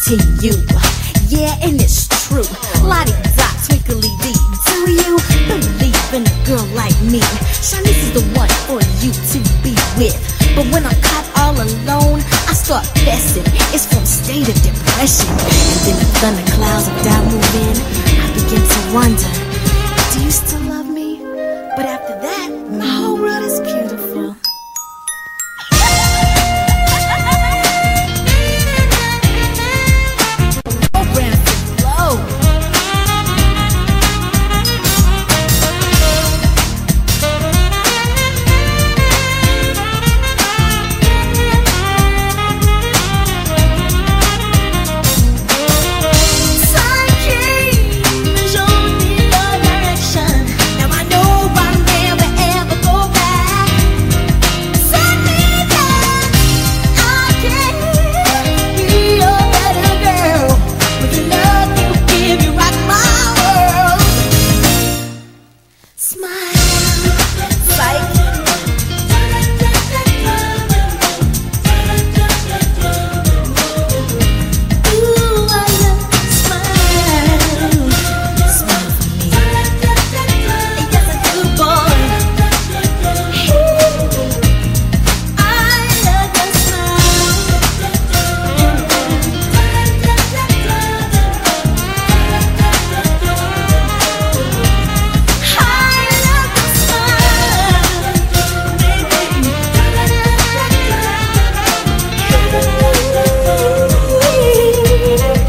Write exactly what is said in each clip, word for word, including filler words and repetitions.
to you. Yeah, and it's true. La-di-da, twinkly-dee. Do you believe in a girl like me? Shanice is the one for you to be with. But when I'm caught all alone, I start fessing. It's from state of depression. And then the thunderclouds of doubt move in. I begin to wonder, do you still love me? But after that, my whole world is beautiful.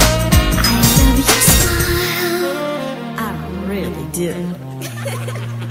Do.